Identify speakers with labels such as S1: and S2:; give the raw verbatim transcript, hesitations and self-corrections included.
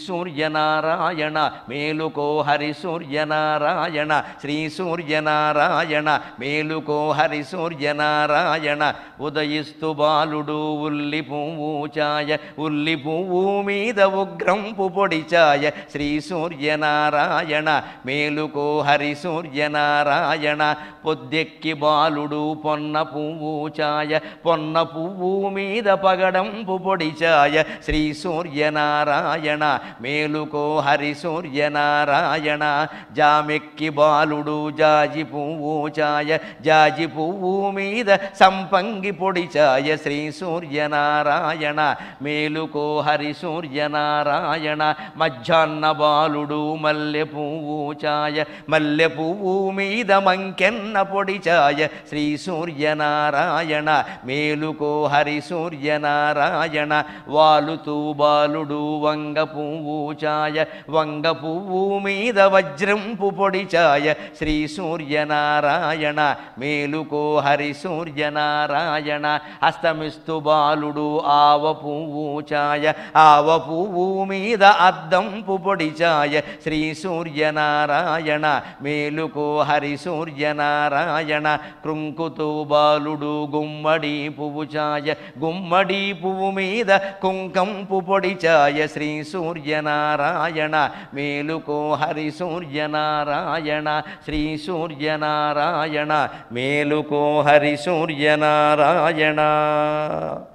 S1: సూర్యనారాయణ మేలుకో హరి సూర్యనారాయణ శ్రీ సూర్యనారాయణ మేలుకో హరి సూర్యనారాయణ ఉదయిస్తు బాలుడు ఉల్లి పువ్వు ఛాయ ఉల్లి పువ్వు మీద ఉగ్రంపు పొడి ఛాయ శ్రీ సూర్యనారాయణ మేలుకో హరి సూర్యనారాయణ పొద్దెక్కి బాలుడు పొన్న పువ్వు ఛాయ పొన్న పువ్వు మీద పగడంపు పొడి ఛాయ శ్రీ సూర్యనారాయణ మేలుకో హరి సూర్యనారాయణ జామెక్కి బాలుడు జాజి పువ్వు ఛాయ జాజి పువ్వు మీద సంపంగి పొడి ఛాయ శ్రీ సూర్యనారాయణ మేలుకో హరి సూర్యనారాయణ మధ్యాహ్న బాలుడు మల్లె పువ్వు ఛాయ మల్లె పువ్వు మీద మంకెన్న పొడి ఛాయ శ్రీ సూర్యనారాయణ మేలుకో హరి సూర్యనారాయణ వాలుతూ బాలుడు వంగ పువ్వు ఛాయ వంగ పువ్వు మీద వజ్రంపు పొడి ఛాయ శ్రీ సూర్యనారాయణ మేలుకో హరి సూర్యనారాయణ అస్తమిస్తు బాలుడు ఆవ పువ్వు ఛాయ ఆవ పువ్వు మీద అద్దంపు పొడి ఛాయ శ్రీ సూర్యనారాయణ మేలుకో హరి సూర్యనారాయణ కృంకుతూ బాలుడు గుమ్మడి పువ్వు ఛాయ గుమ్మడి పువ్వు మీద కుంకంపు పొడి ఛాయ శ్రీ సూర్యనారాయణ మేలుకో హరి సూర్యనారాయణ శ్రీ సూర్యనారాయణ మేలుకో హరి సూర్యనారాయణ.